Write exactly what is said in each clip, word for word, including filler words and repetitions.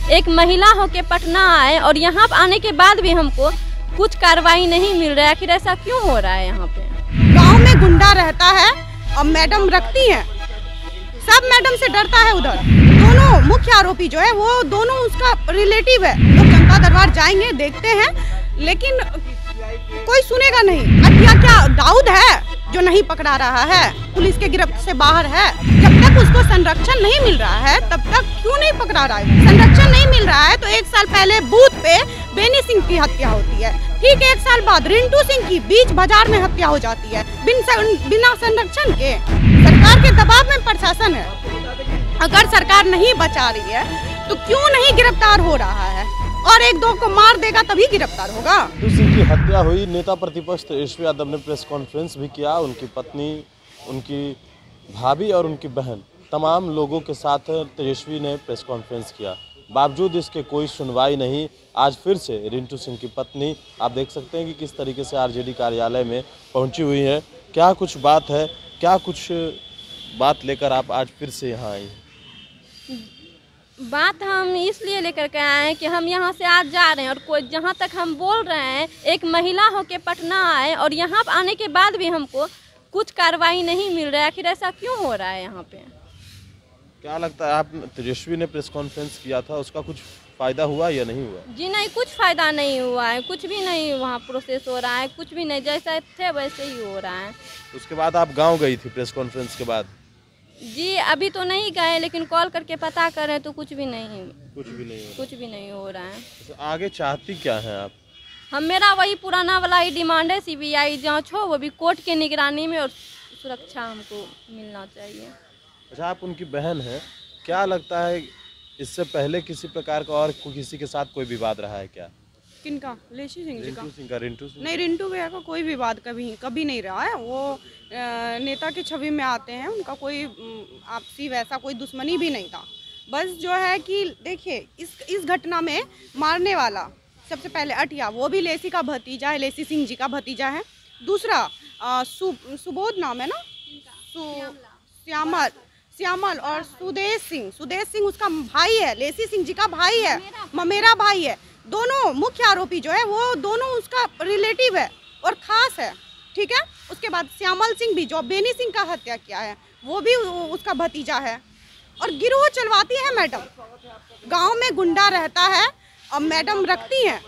एक महिला होके पटना आए और यहाँ आने के बाद भी हमको कुछ कार्रवाई नहीं मिल रहा है। आखिर ऐसा क्यों हो रहा है? यहाँ पे गांव में गुंडा रहता है और मैडम रखती हैं, सब मैडम से डरता है। उधर दोनों मुख्य आरोपी जो है वो दोनों उसका रिलेटिव है। लोग तो जनता दरबार जाएंगे, देखते हैं, लेकिन कोई सुनेगा नहीं। अटिया क्या दाऊद है जो नहीं पकड़ा रहा है, पुलिस के गिरफ्त से बाहर है। जब तक उसको संरक्षण नहीं मिल रहा है तब तक क्यों नहीं पकड़ा रहा है? संरक्षण नहीं मिल रहा है तो एक साल पहले बूथ पे बेनी सिंह की हत्या होती है, ठीक एक साल बाद रिंटू सिंह की बीच बाजार में हत्या हो जाती है बिन बिना संरक्षण के। सरकार के दबाव में प्रशासन है। अगर सरकार नहीं बचा रही है तो क्यों नहीं गिरफ्तार हो रहा है? और एक दो को मार देगा तभी गिरफ्तार होगा। रिंटू सिंह की हत्या हुई। नेता प्रतिपक्ष तेजस्वी यादव ने प्रेस कॉन्फ्रेंस भी किया। उनकी पत्नी, उनकी भाभी और उनकी बहन, तमाम लोगों के साथ तेजस्वी ने प्रेस कॉन्फ्रेंस किया। बावजूद इसके कोई सुनवाई नहीं। आज फिर से रिंटू सिंह की पत्नी, आप देख सकते हैं कि किस तरीके से आरजेडी कार्यालय में पहुंची हुई है। क्या कुछ बात है, क्या कुछ बात लेकर आप आज फिर से यहाँ आई? बात हम इसलिए लेकर के आए हैं कि हम यहाँ से आज जा रहे हैं और कोई जहाँ तक हम बोल रहे हैं, एक महिला होके पटना आए और यहाँ आने के बाद भी हमको कुछ कार्रवाई नहीं मिल रहा है। आखिर ऐसा क्यों हो रहा है? यहाँ पे क्या लगता है, आप तेजस्वी ने प्रेस कॉन्फ्रेंस किया था, उसका कुछ फायदा हुआ या नहीं हुआ? जी नहीं, कुछ फायदा नहीं हुआ है, कुछ भी नहीं वहाँ प्रोसेस हो रहा है, कुछ भी नहीं, जैसा थे वैसे ही हो रहा है। उसके बाद आप गाँव गई थी प्रेस कॉन्फ्रेंस के बाद? जी अभी तो नहीं गए, लेकिन कॉल करके पता करें तो कुछ भी नहीं कुछ भी नहीं हो कुछ भी नहीं हो रहा है। तो आगे चाहती क्या है आप? हम मेरा वही पुराना वाला ही डिमांड है, सीबीआई जांच हो, वो भी कोर्ट की निगरानी में, और सुरक्षा हमको मिलना चाहिए। अच्छा, आप उनकी बहन हैं, क्या लगता है इससे पहले किसी प्रकार का और किसी के साथ कोई विवाद रहा है क्या? किनका? लेसी सिंह जी का? रिंटू सिंह का? रिंटू सिंह नहीं, रिंटू भैया का कोई विवाद कभी कभी नहीं रहा है। वो नेता की छवि में आते हैं, उनका कोई आपसी वैसा कोई दुश्मनी भी नहीं था। बस जो है कि देखिए, इस इस घटना में मारने वाला सबसे पहले अटिया, वो भी लेसी का भतीजा है, लेसी सिंह जी का भतीजा है। दूसरा सु, सुबोध नाम है ना, सु, श्यामल श्यामल और सुदेश सिंह सुदेश सिंह उसका भाई है, लेसी सिंह जी का भाई है, ममेरा भाई है। दोनों मुख्य आरोपी जो है वो दोनों उसका रिलेटिव है और खास है, ठीक है। उसके बाद श्यामल सिंह भी जो बेनी सिंह का हत्या किया है वो भी उसका भतीजा है। और गिरोह चलवाती है मैडम। गांव में गुंडा रहता है और मैडम रखती हैं,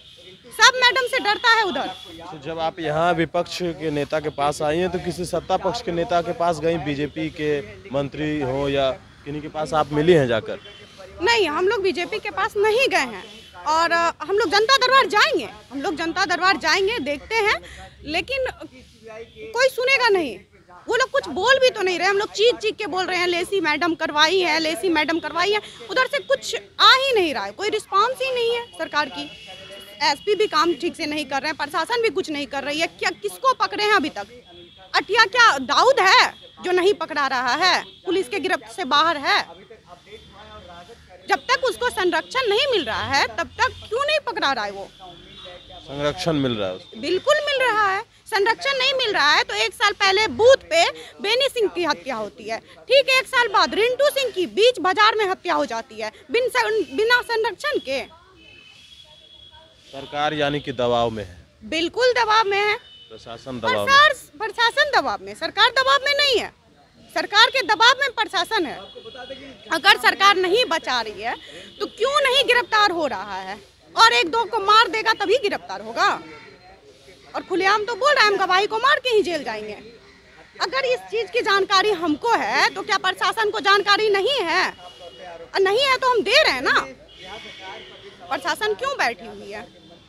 सब मैडम से डरता है उधर। तो जब आप यहाँ विपक्ष के नेता के पास आई हैं तो किसी सत्ता पक्ष के नेता के पास गई, बीजेपी के मंत्री हो या किन्हीं के पास आप मिली हैं जाकर? नहीं, हम लोग बीजेपी के पास नहीं गए हैं और हम लोग जनता दरबार जाएंगे हम लोग जनता दरबार जाएंगे, देखते हैं, लेकिन कोई सुनेगा नहीं। वो लोग कुछ बोल भी तो नहीं रहे। हम लोग चीख चीख के बोल रहे हैं लेसी मैडम करवाई है, लेसी मैडम करवाई है, उधर से कुछ आ ही नहीं रहा है, कोई रिस्पांस ही नहीं है सरकार की। एसपी भी काम ठीक से नहीं कर रहे हैं, प्रशासन भी कुछ नहीं कर रही है। क्या किसको पकड़े हैं अभी तक? अटिया क्या दाऊद है जो नहीं पकड़ा रहा है, पुलिस के गिरफ्त से बाहर है। जब तक उसको संरक्षण नहीं मिल रहा है तब तक क्यों नहीं पकड़ा रहा है? वो संरक्षण मिल रहा है? बिल्कुल मिल रहा है। संरक्षण नहीं मिल रहा है तो एक साल पहले बूथ पे बेनी सिंह की हत्या होती है, ठीक एक साल बाद रिंटू सिंह की बीच बाजार में हत्या हो जाती है बिन बिना संरक्षण के। सरकार यानी कि दबाव में है? बिल्कुल दबाव में है। प्रशासन दबाव में? प्रशासन दबाव में, सरकार दबाव में नहीं है। सरकार के दबाव में प्रशासन है। अगर सरकार नहीं बचा रही है तो क्यों नहीं गिरफ्तार हो रहा है? और एक दो को मार देगा तभी गिरफ्तार होगा। और खुलेआम तो बोल रहा है हम गवाही को मार के ही जेल जाएंगे। अगर इस चीज की जानकारी हमको है तो क्या प्रशासन को जानकारी नहीं है? और नहीं है तो हम दे रहे हैं ना। प्रशासन क्यों बैठी हुई है?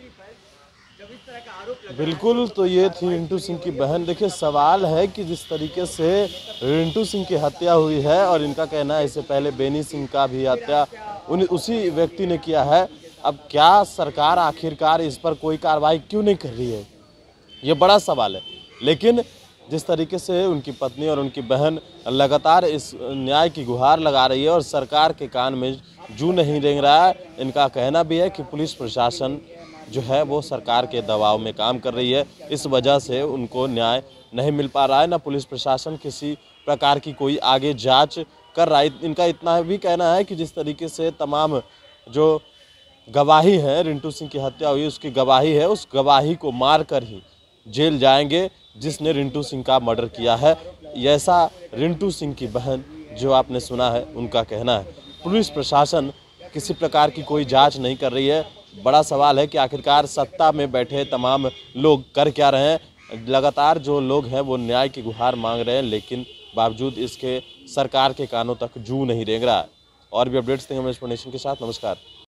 बिल्कुल, तो ये थी रिंटू सिंह की बहन। देखिए, सवाल है कि जिस तरीके से रिंटू सिंह की हत्या हुई है और इनका कहना है इससे पहले बेनी सिंह का भी हत्या उन उसी व्यक्ति ने किया है। अब क्या सरकार आखिरकार इस पर कोई कार्रवाई क्यों नहीं कर रही है, ये बड़ा सवाल है। लेकिन जिस तरीके से उनकी पत्नी और उनकी बहन लगातार इस न्याय की गुहार लगा रही है और सरकार के कान में जू नहीं रेंग रहा है, इनका कहना भी है कि पुलिस प्रशासन जो है वो सरकार के दबाव में काम कर रही है। इस वजह से उनको न्याय नहीं मिल पा रहा है, ना पुलिस प्रशासन किसी प्रकार की कोई आगे जांच कर रहा है। इनका इतना भी कहना है कि जिस तरीके से तमाम जो गवाही है, रिंटू सिंह की हत्या हुई उसकी गवाही है, उस गवाही को मार कर ही जेल जाएंगे जिसने रिंटू सिंह का मर्डर किया है। ऐसा रिंटू सिंह की बहन जो आपने सुना है उनका कहना है। पुलिस प्रशासन किसी प्रकार की कोई जांच नहीं कर रही है। बड़ा सवाल है कि आखिरकार सत्ता में बैठे तमाम लोग कर क्या रहे हैं। लगातार जो लोग हैं वो न्याय की गुहार मांग रहे हैं, लेकिन बावजूद इसके सरकार के कानों तक जू नहीं रेंग रहा है। और भी अपडेट्स देंगे हम नेशन के साथ। नमस्कार।